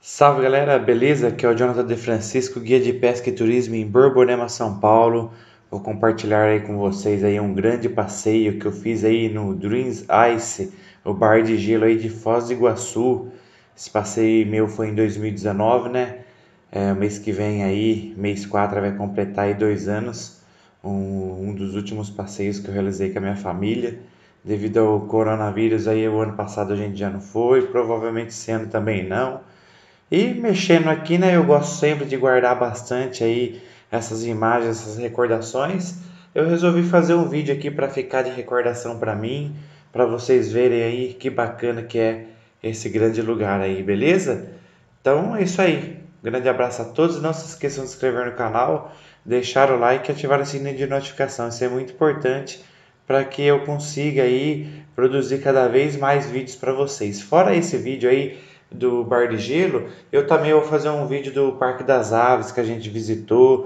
Salve galera, beleza? Aqui é o Jonathan De Francisco, guia de pesca e turismo em Borborema, São Paulo. Vou compartilhar aí com vocês aí um grande passeio que eu fiz aí no Dreams Ice, o bar de gelo aí de Foz do Iguaçu. Esse passeio meu foi em 2019, né? O mês que vem aí, mês 4, vai completar aí 2 anos. Um dos últimos passeios que eu realizei com a minha família. Devido ao coronavírus aí, o ano passado a gente já não foi, provavelmente esse ano também não. E mexendo aqui, né, eu gosto sempre de guardar bastante aí essas imagens, essas recordações. Eu resolvi fazer um vídeo aqui para ficar de recordação para mim, para vocês verem aí que bacana que é esse grande lugar aí, beleza? Então é isso aí. Grande abraço a todos. Não se esqueçam de se inscrever no canal, deixar o like e ativar o sininho de notificação. Isso é muito importante para que eu consiga aí produzir cada vez mais vídeos para vocês. Fora esse vídeo aí do Bar de Gelo, eu também vou fazer um vídeo do Parque das Aves que a gente visitou,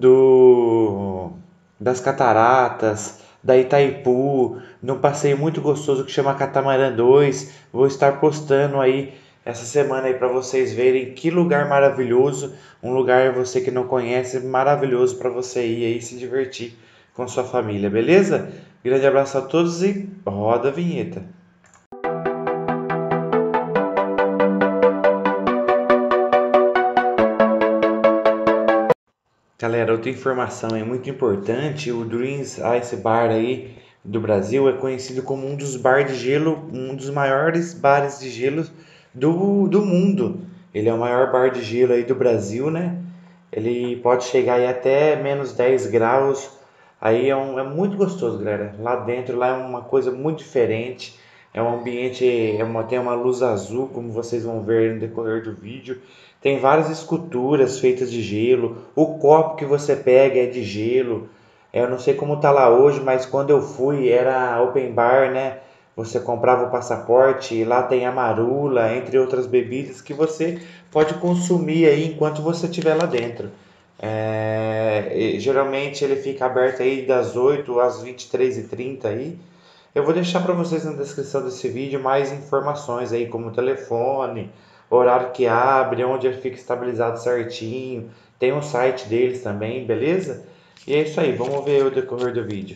das Cataratas, da Itaipu, num passeio muito gostoso que chama Catamarã 2. Vou estar postando aí essa semana aí para vocês verem que lugar maravilhoso, um lugar você que não conhece, maravilhoso para você ir aí se divertir com sua família, beleza? Grande abraço a todos e roda a vinheta. Galera, outra informação é muito importante, o Dreams Ice Bar aí do Brasil é conhecido como um dos bares de gelo, um dos maiores bares de gelo do mundo. Ele é o maior bar de gelo aí do Brasil, né? Ele pode chegar aí até menos 10 graus. Aí é muito gostoso, galera. Lá dentro lá é uma coisa muito diferente. É um ambiente, tem uma luz azul, como vocês vão ver no decorrer do vídeo. Tem várias esculturas feitas de gelo. O copo que você pega é de gelo. Eu não sei como tá lá hoje, mas quando eu fui era open bar, né? Você comprava o passaporte e lá tem a marula, entre outras bebidas que você pode consumir aí enquanto você estiver lá dentro. Geralmente ele fica aberto aí das 8 às 23h30 aí. Eu vou deixar para vocês na descrição desse vídeo mais informações aí, como telefone, horário que abre, onde ele fica estabilizado certinho. Tem um site deles também, beleza? E é isso aí, vamos ver o decorrer do vídeo.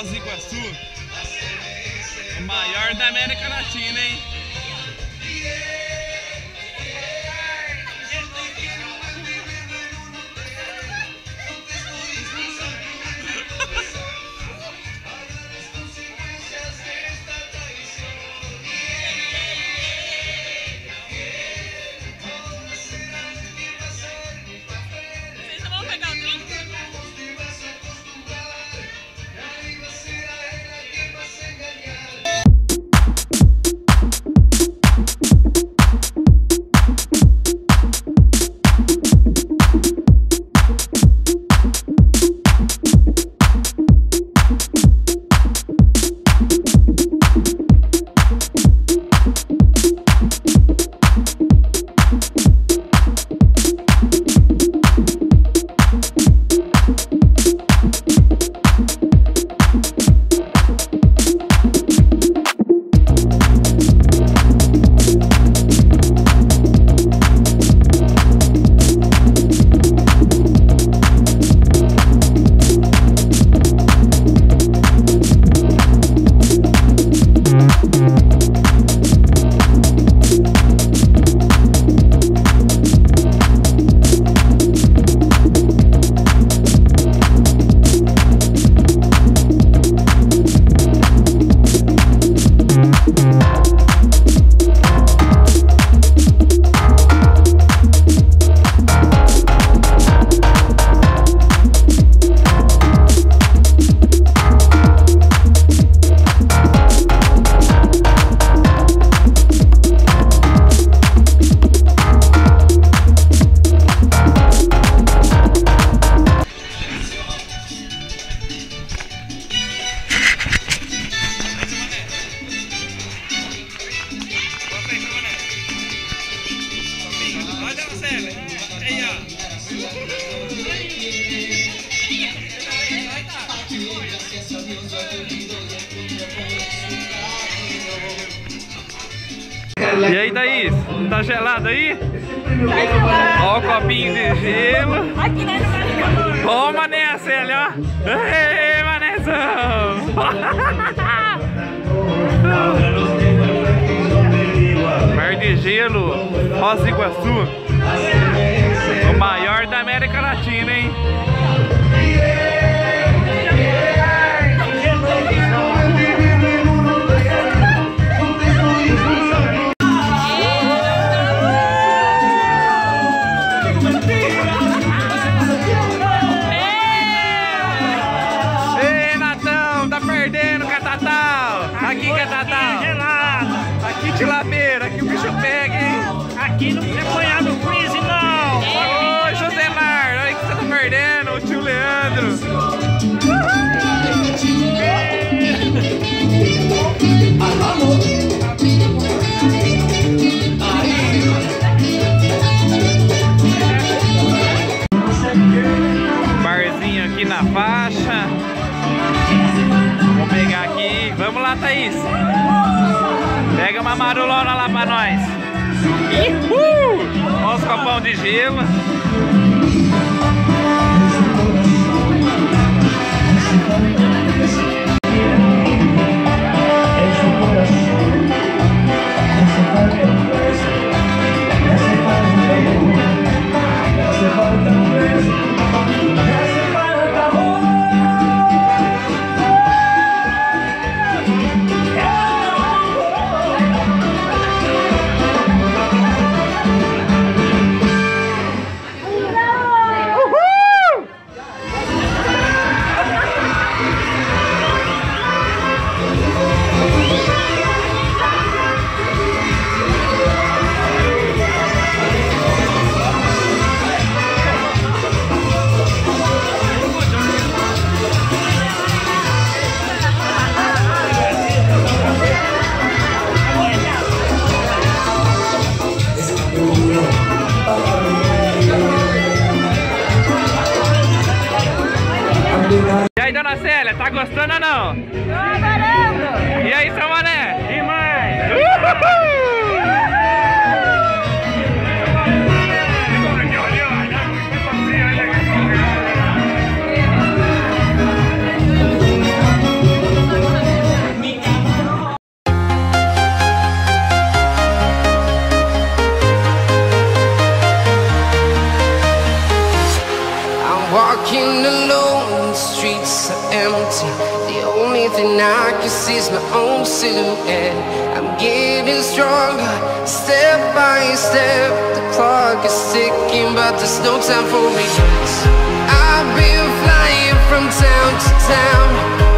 Foz do Iguaçu, o maior da América Latina, hein? E aí, Thaís? Tá gelado aí? Tá gelado. Ó o copinho de gelo. Aqui dentro. Ó, Mané, Célia, ó. Ei, Manézão. Mar de gelo, Foz do Iguaçu. O maior da América Latina, hein? Aqui, Catatal! Aqui, Tilabeira, aqui o bicho pega, hein? Aqui não precisa apanhar no freeze, não! Ô, Josemar, olha que você tá perdendo, o tio Leandro! Barzinho aqui na faixa. Vamos pegar aqui. Vamos lá, Thaís. Pega uma marulona lá pra nós. Olha os copão de gelo. E aí, dona Célia, tá gostando ou não? Tô adorando! E aí, seu Mané? Demais! Walking alone, the streets are empty. The only thing I can see is my own silhouette. I'm getting stronger, step by step. The clock is ticking, but there's no time for me. I've been flying from town to town,